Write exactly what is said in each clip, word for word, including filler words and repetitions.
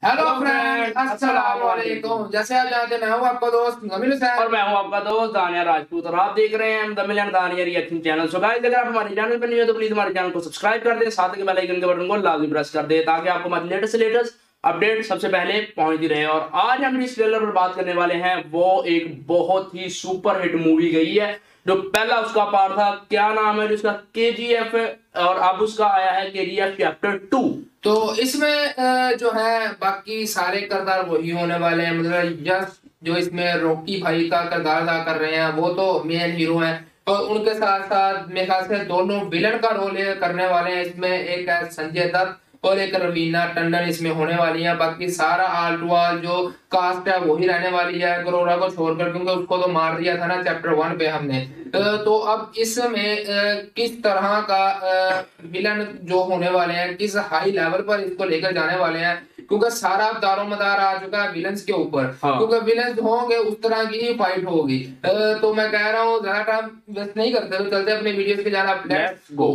Hello friend, अस्सलाम वालेकुम। जैसे आप जानते हैं मैं हूं आपका दोस्त जमील हुसैन और मैं हूं आपका दोस्त दानिया राजपूत और आप देख रहे हैं the million Dania reaction channel. So guys, अगर आप हमारे चैनल पर नए हो तो प्लीज हमारे चैनल को सब्सक्राइब कर दें, साथ ही बेल आइकन के बटन को लाजमी प्रेस कर दें ताकि आपको हमारी लेटेस्ट लेटेस्ट अपडेट सबसे पहले पहुंचती रहे। और आज हम इस ट्रेलर पर बात करने वाले हैं, वो एक बहुत ही सुपर हिट मूवी गई है। जो पहला उसका पार्ट था, क्या नाम है जिसका, के जी एफ, और अब उसका आया है के जी एफ चैप्टर टू। तो इसमें जो है बाकी सारे किरदार वही होने वाले हैं। मतलब यश जो इसमें रॉकी भाई का किरदार अदा कर रहे हैं वो तो मेन हीरो हैं, और उनके साथ साथ मेरे ख्याल से दोनों विलन का रोल करने वाले हैं। इसमें एक है संजय दत्त और एक रवीना टंडन इसमें होने वाली है। बाकी सारा आल टू आल जो कास्ट है वही रहने वाली है, गरोरा को छोड़कर, क्योंकि उसको तो मार दिया था ना चैप्टर वन पे हमने। तो अब इसमें किस तरह का विलन जो होने वाले हैं, किस हाई लेवल पर इसको लेकर जाने वाले हैं, क्योंकि सारा दारोमदार आ चुका है विलन्स के ऊपर। हाँ। क्योंकि विलन्स होंगे उस तरह की ही फाइट होगी। तो मैं कह रहा हूँ ज्यादा टाइम वेस्ट नहीं करते, तो चलते अपने वीडियोस के जाना। Let's go.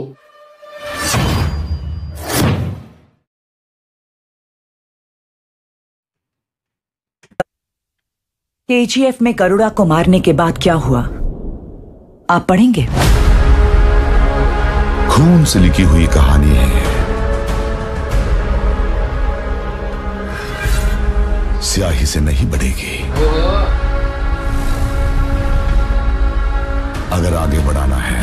K G F में गरुड़ा को मारने के बाद क्या हुआ, आप पढ़ेंगे? खून से लिखी हुई कहानी है, स्याही से नहीं बढ़ेगी। अगर आगे बढ़ाना है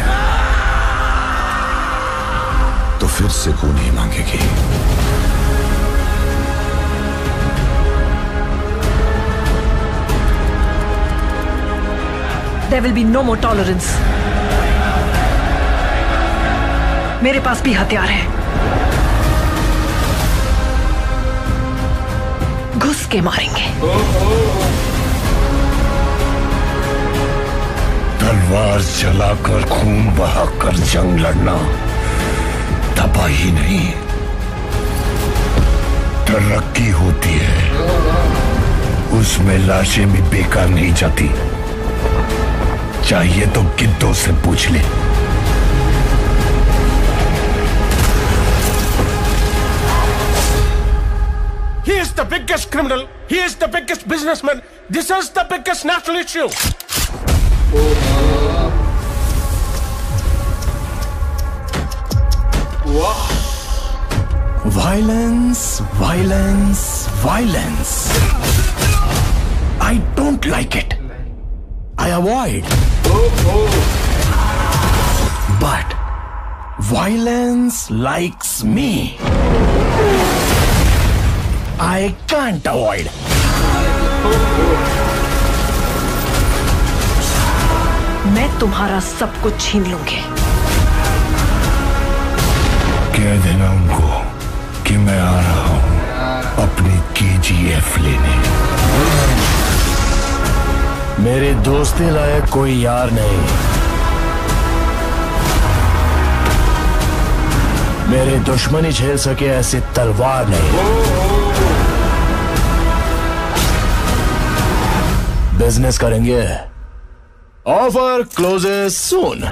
तो फिर से खून ही मांगेगी। There will be no more tolerance. मेरे पास भी हथियार है, घुस के मारेंगे। तलवार चलाकर खून बहाकर जंग लड़ना तबाही नहीं, तरक्की होती है। उसमें लाशें भी बेकार नहीं जाती। चाहिए तो गिद्धों से पूछ ले। He is the biggest criminal. He is the biggest businessman. This is the biggest national issue. Violence, violence, violence. I don't like it. I avoid. But violence likes me. I can't avoid. मैं तुम्हारा सब कुछ छीन लूंगी। कह देना उनको कि मैं आ रहा हूं अपनी के जी एफ लेने। मेरे दोस्ती लायक कोई यार नहीं, मेरे दुश्मनी झेल सके ऐसी तलवार नहीं। बिजनेस करेंगे, ऑफर क्लोजेस सून।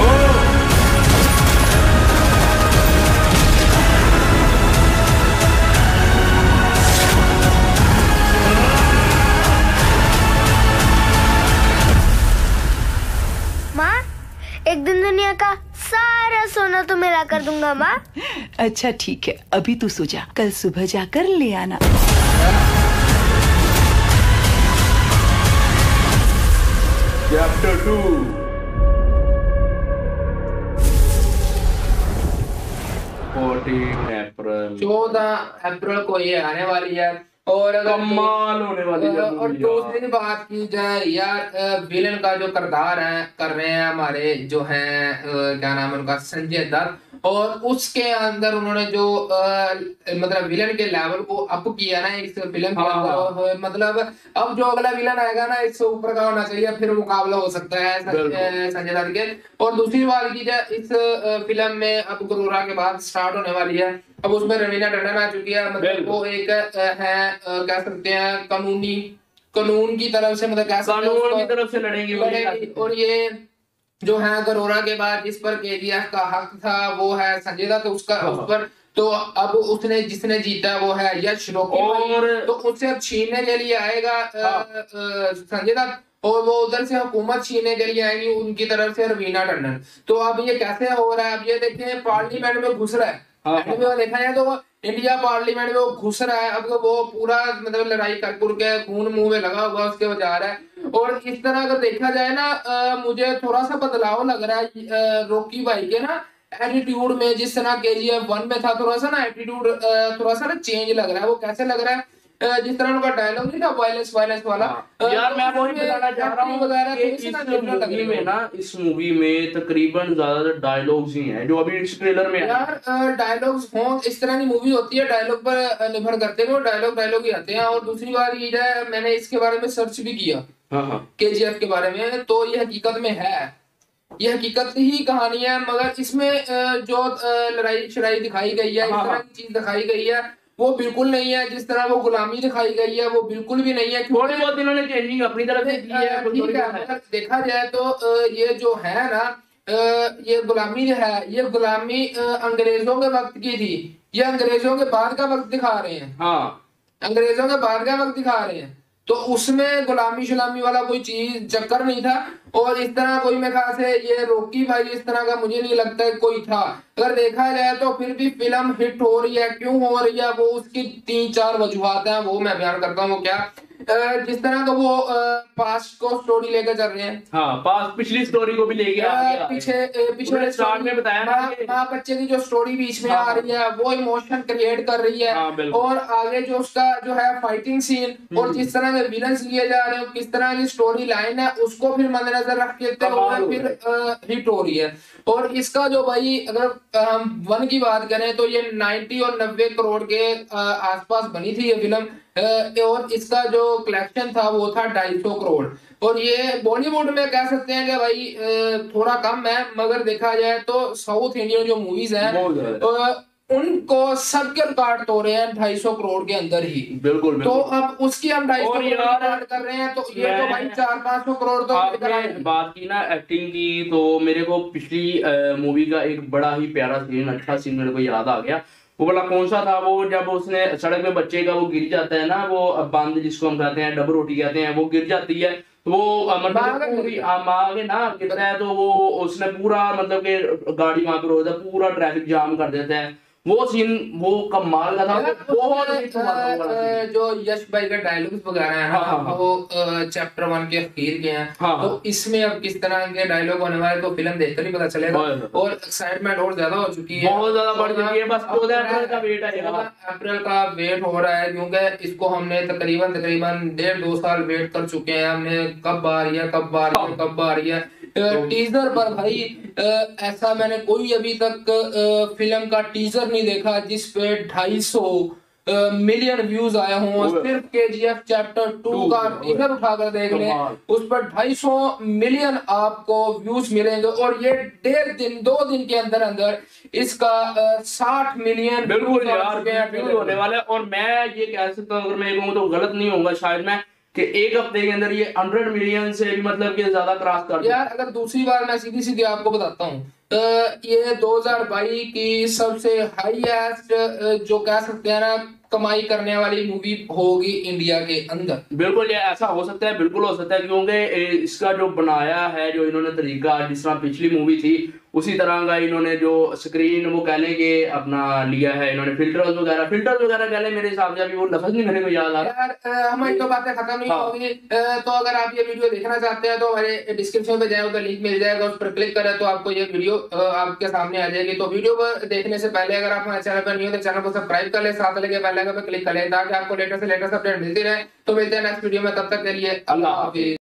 एक दिन दुनिया का सारा सोना तो मिला कर दूंगा माँ। अच्छा ठीक है, अभी तू सो जा, कल सुबह जाकर ले आना। Chapter two. चौदह अप्रैल को ये आने वाली है। और कमाल होने वाली है। और दूसरी बात की जाए यार, विलन का जो किरदार है कर रहे हैं हमारे जो हैं, क्या नाम है उनका, संजय दत्त। और उसके अंदर उन्होंने जो आ, मतलब विलन के लेवल को अप किया ना इस फिल्म के अंदर। मतलब अब जो अगला विलन आएगा ना इससे ऊपर का होना चाहिए, फिर मुकाबला हो सकता है संजय दत्त के। और दूसरी बात की जाए, इस फिल्म में अब गरोरा के बाद स्टार्ट होने वाली है। अब उसमें रवीना टंडन आ चुकी है। मतलब वो एक है, कह सकते हैं कानूनी कानून की तरफ से, मतलब कानून की तरफ से लड़ेंगी। और ये जो है गरोरा के बाद जिस पर के जी एफ का हक था वो है संजय दत्त, उसका उस पर तो अब उसने जिसने जीता वो है यश रॉकी भाई, और- तो उससे अब छीनने के लिए आएगा अ, अ, संजय दत्त, और वो उधर से हुकूमत छीनने के लिए आएंगी उनकी तरफ से रवीना टंडन। तो अब ये कैसे हो रहा है, अब ये देखें पार्लियामेंट में घुस रहा है, हाँ, एंड में वो देखा जाए तो वो इंडिया पार्लियामेंट में वो घुस रहा है, अब वो पूरा मतलब लड़ाई कर पुर के खून मुंह में लगा हुआ उसके वो जा रहा है। और इस तरह अगर देखा जाए ना अ, मुझे थोड़ा सा बदलाव लग रहा है अ, रॉकी भाई के ना एटीट्यूड में, जिस तरह केजीएफ वन में था थोड़ा सा ना एटीट्यूड थोड़ा सा ना चेंज लग रहा है। वो कैसे लग रहा है, अ, जिस तरह उनका डायलॉग नहीं था वायलेंस वायलेंस वाला, अ, यार मैं वही उसमें बताना चाह रहा हूँ वगैरह कि थोड़ी सी इस ना different लग मूवी रही में है। ना इस मूवी में तकरीबन ज्यादातर डायलॉग्स ही हैं जो अभी इस ट्रेलर में है। यार डायलॉग्स हों, इस तरह की मूवी होती है डायलॉग पर अ, निर्भर करते हैं, वो डायलॉग डायलॉग ही आते हैं। और दूसरी बात ये है, मैंने इसके बारे में सर्च भी किया हाँ हाँ केजीएफ के बारे में, तो ये हकीकत में है, ये हकीकत ही कहानी है। मगर इसमें अ, जो अ, लड़ाई शड़ाई दिखाई गई है, इस हाँ, तरह हाँ। की चीज दिखाई गई है वो बिल्कुल नहीं है। जिस तरह वो गुलामी दिखाई गई है वो बिल्कुल भी नहीं है। थोड़ी बहुत इन्होंने चेंजिंग अपनी तरफ से की है, अ, कुछ ठीक थोड़ी है, बहुत है। अगर देखा जाए तो अ, ये जो है ना अ, ये गुलामी जो है, ये गुलामी अ, अंग्रेजों के वक्त की थी, ये अंग्रेजों के बाद का वक्त दिखा रहे हैं, हाँ अंग्रेजों के बाद का वक्त दिखा रहे हैं। तो उसमें गुलामी शुलामी वाला कोई चीज चक्कर नहीं था। और इस तरह कोई मेरे ख्याल से ये रॉकी भाई इस तरह का मुझे नहीं लगता है कोई था। अगर देखा जाए तो फिर भी फिल्म हिट हो रही है, क्यों हो रही है, वो उसकी तीन चार वजूहात हैं, वो मैं बयान करता हूँ। वो क्या, अ, जिस तरह का वो पास्ट को स्टोरी लेकर चल रहे हैं, हाँ पास पिछली स्टोरी को भी लेके आ अ, गया। पीछे अ, पिछले उन्होंने स्टार्ट में बताया ना माँ कि- माँ बच्चे की जो स्टोरी बीच में हाँ, आ रही है वो इमोशन क्रिएट कर रही है। हाँ, बिल्कुल। और आगे जो उसका जो है फाइटिंग सीन और जिस तरह के विलन्स लिए जा रहे हैं, किस तरह की स्टोरी लाइन है, उसको फिर मद्देनजर रखते कमाल हुए हो फिर हिट हो रही है। और इसका जो भाई अगर हम वन की बात करें तो ये नब्बे और नब्बे करोड़ के अ, आसपास बनी थी ये फिल्म, अ, और इसका जो कलेक्शन था वो था ढाई सौ करोड़। और ये बॉलीवुड में कह सकते हैं कि भाई अ, थोड़ा कम है, मगर देखा जाए तो साउथ इंडियन जो मूवीज हैं बहुत ज्यादा। अ, उनको सबके रिकॉर्ड तोड़ रहे हैं ढाई सौ करोड़ के अंदर ही। बिल्कुल तो बिल्कुल। अब उसकी हम ढाई सौ और करोड़ की यार, बात कर रहे हैं, तो ये तो मैं- भाई चार पाँच सौ करोड़ तो लेकर आपने आएंगे। बात की ना एक्टिंग की, तो मेरे को पिछली मूवी का एक बड़ा ही प्यारा सीन, अच्छा सीन मेरे को याद आ गया। वो वाला कौन सा था, वो जब उसने सड़क पे बच्चे का वो गिर जाता है ना, वो बांध जिसको हम कहते हैं डब रोटी कहते हैं, वो गिर जाती है तो वो अ, माँ मतलब का पूरी गिर- हाँ, माँ के ना गिरता है, तो वो उसने पूरा मतलब कि गाड़ी वहां पे रोक देता है, पूरा ट्रैफिक जाम कर देता है। वो सीन वो कमाल का था, यार, वो बहुत उसमें, हिट हुआ था वो वाला अ, सीन। जो यश भाई का डायलॉग्स वगैरह है ना, हाँ, हाँ, हाँ। वो चैप्टर वन के अखीर के हैं। हाँ, तो हाँ। इसमें अब किस तरह के डायलॉग होने वाले तो फिल्म देखकर ही पता चलेगा। बहुत ज्यादा। और एक्साइटमेंट और ज्यादा हो चुकी है, बहुत ज्यादा बढ़ चुकी है, बस चौदह अप्रैल- अप्रैल का वेट है यार। चौदह अप्रैल का वेट हो रहा है, क्योंकि इसको हमने तकरीबन तकरीबन डेढ़ दो साल वेट कर चुके हैं। हमने कब आ रही है कब आ रही है कब आ रही है टीजर पर भाई, अ, ऐसा मैंने कोई अभी तक अ, फिल्म का टीजर नहीं देखा जिस पे ढाई सौ मिलियन व्यूज आए हों। ओए। सिर्फ केजीएफ चैप्टर टू टू का ओए। टीजर उठाकर देख लें, कमाल। उस पर ढाई सौ मिलियन आपको व्यूज मिलेंगे। और ये डेढ़ दिन दो दिन के अंदर अंदर इसका साठ मिलियन बिल्कुल यार, बिल्कुल होने वाला है। और मैं ये कह सकता हूँ, अगर मैं ये कहूँ तो गलत नहीं होऊंगा शायद मैं, कि एक हफ्ते के अंदर ये हंड्रेड मिलियन से भी मतलब कि ज्यादा क्रॉस कर देगा। यार अगर दूसरी बार मैं सीधी सीधी आपको बताता हूँ, अ, ये दो हज़ार बाईस की सबसे हाईएस्ट जो कह सकते हैं ना कमाई करने वाली मूवी होगी इंडिया के अंदर। बिल्कुल ये ऐसा हो सकता है, बिल्कुल हो सकता है, क्योंकि ए, इसका जो बनाया है, जो इन्होंने तरीका, जिस तरह पिछली मूवी थी उसी तरह का इन्होंने जो स्क्रीन वो कह लें कि अपना लिया है इन्होंने, फिल्टर्स वगैरह फिल्टर्स वगैरह कह लें, मेरे हिसाब से अभी वो लफ्ज नहीं मेरे को याद आ रहा। यार अ, हमारी तो बातें खत्म नहीं हाँ। होगी, अ, तो अगर आप ये वीडियो देखना चाहते हैं तो हमारे डिस्क्रिप्शन में जाए, उधर लिंक मिल जाएगा, उस पर क्लिक करें तो आपको ये वीडियो अ, आपके सामने आ जाएगी। तो वीडियो पर देखने से पहले अगर आप हमारे चैनल पर नहीं हो तो चैनल को सब्सक्राइब कर ले, साथ लगे बेल आइकन पर क्लिक कर ले ताकि आपको लेटेस्ट से लेटेस्ट अपडेट मिलती रहे। तो मिलते हैं नेक्स्ट वीडियो में, तब तक के लिए अल्लाह हाफिज।